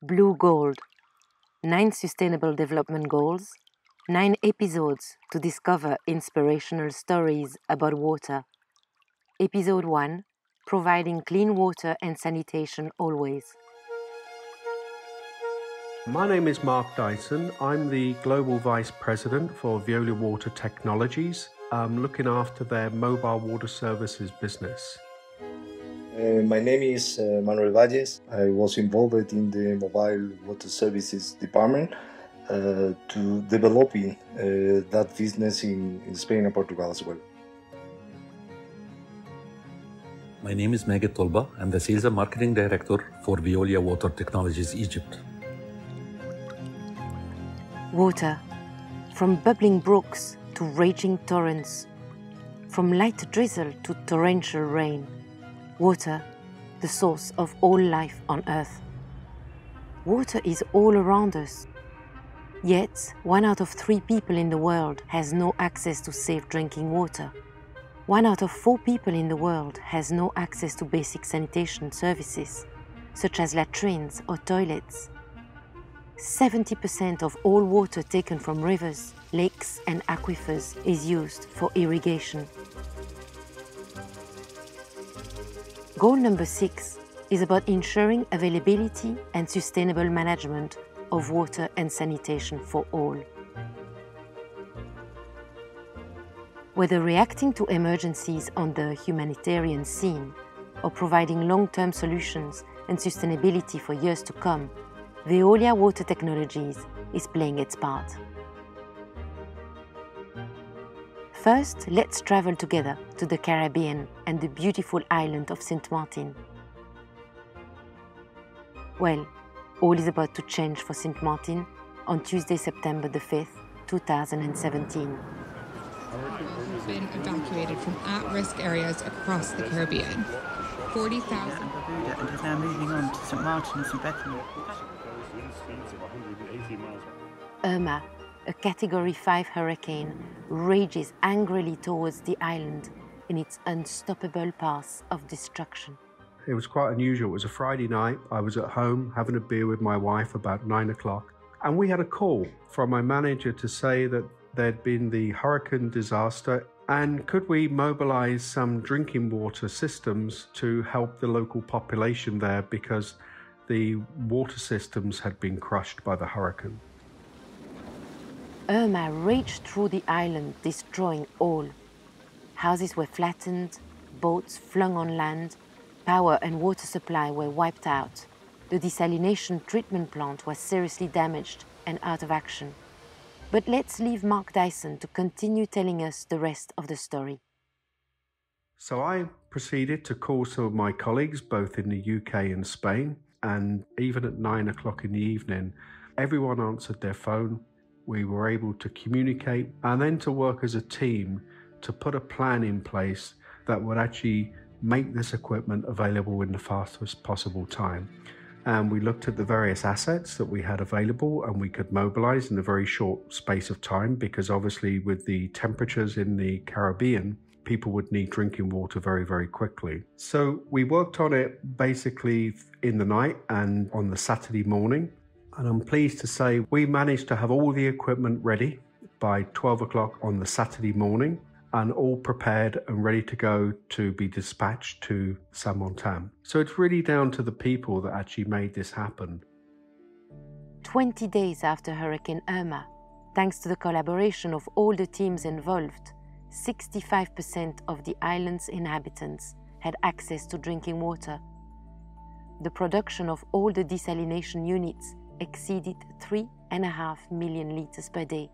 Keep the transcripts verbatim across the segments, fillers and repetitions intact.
Blue Gold, nine Sustainable Development Goals, nine episodes to discover inspirational stories about water. Episode one, Providing Clean Water and Sanitation Always. My name is Mark Dyson. I'm the Global Vice President for Veolia Water Technologies. I'm looking after their mobile water services business. Uh, my name is uh, Manuel Valles. I was involved in the mobile water services department uh, to developing uh, that business in, in Spain and Portugal as well. My name is Tolba. I'm the Sales and Marketing Director for Veolia Water Technologies Egypt. Water, from bubbling brooks to raging torrents, from light drizzle to torrential rain. Water, the source of all life on Earth. Water is all around us. Yet, one out of three people in the world has no access to safe drinking water. One out of four people in the world has no access to basic sanitation services, such as latrines or toilets. seventy percent of all water taken from rivers, lakes, and aquifers is used for irrigation. Goal number six is about ensuring availability and sustainable management of water and sanitation for all. Whether reacting to emergencies on the humanitarian scene or providing long-term solutions and sustainability for years to come, Veolia Water Technologies is playing its part. First, let's travel together to the Caribbean and the beautiful island of Saint Martin. Well, all is about to change for Saint Martin on Tuesday, September the fifth, two thousand seventeen. Have been evacuated from at-risk areas across the Caribbean. forty thousand. And is now moving on to Saint Martin and Saint Bethany. Irma, a Category five hurricane, rages angrily towards the island in its unstoppable path of destruction. It was quite unusual. It was a Friday night. I was at home having a beer with my wife about nine o'clock. And we had a call from my manager to say that there'd been the hurricane disaster and could we mobilize some drinking water systems to help the local population there because the water systems had been crushed by the hurricane. Irma raged through the island, destroying all. Houses were flattened, boats flung on land, power and water supply were wiped out. The desalination treatment plant was seriously damaged and out of action. But let's leave Mark Dyson to continue telling us the rest of the story. So I proceeded to call some of my colleagues, both in the U K and Spain, and even at nine o'clock in the evening, everyone answered their phone. We were able to communicate and then to work as a team to put a plan in place that would actually make this equipment available in the fastest possible time. And we looked at the various assets that we had available and we could mobilize in a very short space of time because obviously with the temperatures in the Caribbean, people would need drinking water very, very quickly. So we worked on it basically in the night and on the Saturday morning. And I'm pleased to say we managed to have all the equipment ready by twelve o'clock on the Saturday morning and all prepared and ready to go to be dispatched to Saint Martin. So it's really down to the people that actually made this happen. twenty days after Hurricane Irma, thanks to the collaboration of all the teams involved, sixty-five percent of the island's inhabitants had access to drinking water. The production of all the desalination units exceeded three and a half million litres per day.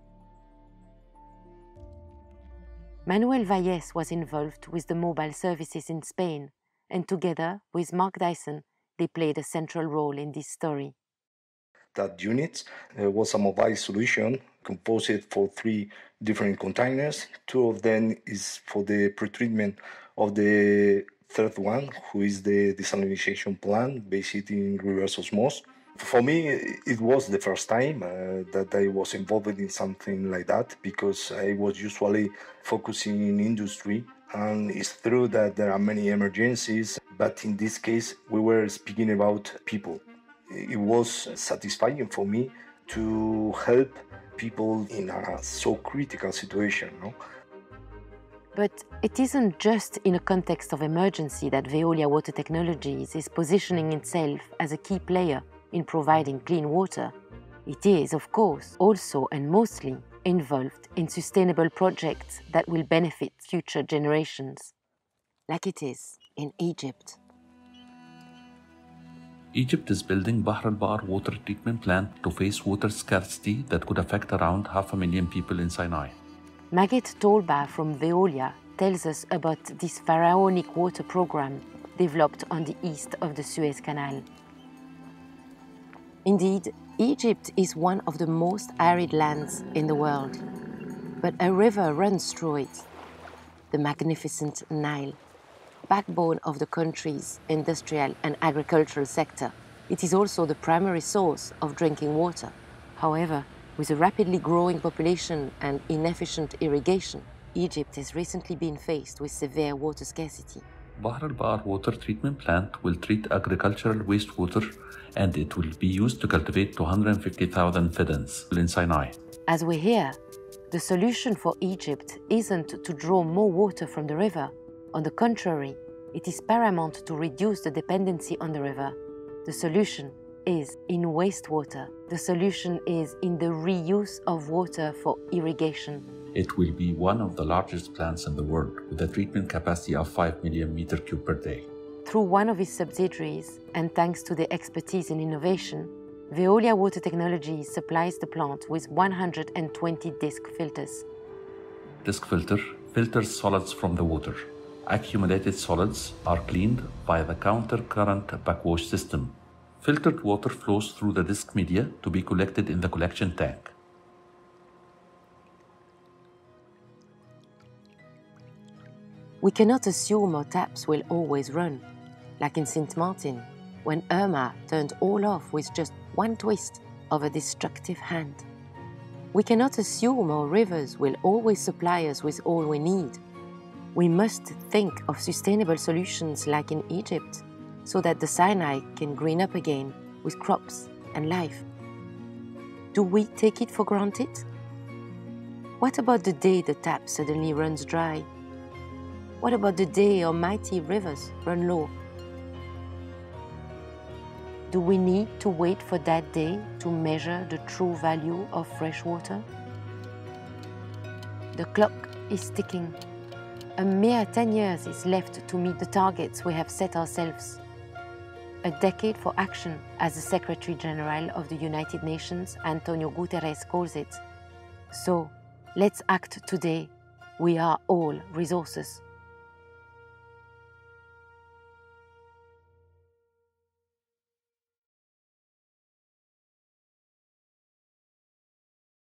Manuel Valles was involved with the mobile services in Spain, and together with Mark Dyson, they played a central role in this story. That unit uh, was a mobile solution composed for three different containers. Two of them is for the pretreatment of the third one, who is the desalination plant based in reverse osmosis. For me, it was the first time uh, that I was involved in something like that because I was usually focusing in industry, and it's true that there are many emergencies, but in this case we were speaking about people. it was satisfying for me to help people in a so critical situation. No? But it isn't just in a context of emergency that Veolia Water Technologies is positioning itself as a key player in providing clean water. It is, of course, also and mostly involved in sustainable projects that will benefit future generations, like it is in Egypt. Egypt is building Bahr El Baqar water treatment plant to face water scarcity that could affect around half a million people in Sinai. Magget Tolba from Veolia tells us about this pharaonic water program developed on the east of the Suez Canal. Indeed, Egypt is one of the most arid lands in the world, but a river runs through it, the magnificent Nile, backbone of the country's industrial and agricultural sector. It is also the primary source of drinking water. However, with a rapidly growing population and inefficient irrigation, Egypt has recently been faced with severe water scarcity. Bahr El Baqar water treatment plant will treat agricultural wastewater, and it will be used to cultivate two hundred fifty thousand fiddens in Sinai. As we hear, the solution for Egypt isn't to draw more water from the river. On the contrary, it is paramount to reduce the dependency on the river. The solution is in wastewater. The solution is in the reuse of water for irrigation. It will be one of the largest plants in the world, with a treatment capacity of five million meter cube per day. Through one of its subsidiaries, and thanks to the expertise in innovation, Veolia Water Technologies supplies the plant with one hundred twenty disc filters. Disc filter filters solids from the water. Accumulated solids are cleaned by the counter-current backwash system. Filtered water flows through the disc media to be collected in the collection tank. We cannot assume our taps will always run, like in Saint Martin, when Irma turned all off with just one twist of a destructive hand. We cannot assume our rivers will always supply us with all we need. We must think of sustainable solutions like in Egypt, so that the Sinai can green up again with crops and life. Do we take it for granted? What about the day the tap suddenly runs dry? What about the day our mighty rivers run low? Do we need to wait for that day to measure the true value of fresh water? The clock is ticking. A mere ten years is left to meet the targets we have set ourselves. A decade for action, as the Secretary General of the United Nations, Antonio Guterres, calls it. So, let's act today. We are all resources.